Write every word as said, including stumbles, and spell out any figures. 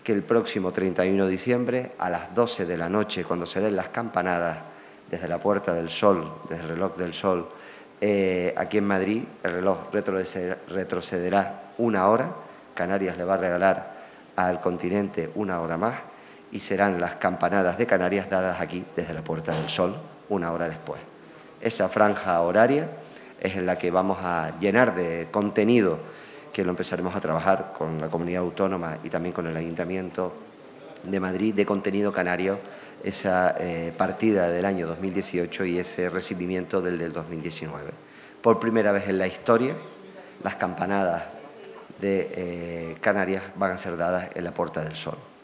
que el próximo treinta y uno de diciembre, a las doce de la noche, cuando se den las campanadas desde la Puerta del Sol, desde el reloj del Sol, eh, aquí en Madrid, el reloj retrocederá una hora. Canarias le va a regalar al continente una hora más y serán las campanadas de Canarias dadas aquí desde la Puerta del Sol una hora después. Esa franja horaria es en la que vamos a llenar de contenido, que lo empezaremos a trabajar con la comunidad autónoma y también con el Ayuntamiento de Madrid, de contenido canario, esa eh, partida del año dos mil dieciocho y ese recibimiento del del dos mil diecinueve. Por primera vez en la historia, las campanadas de eh, Canarias van a ser dadas en la Puerta del Sol.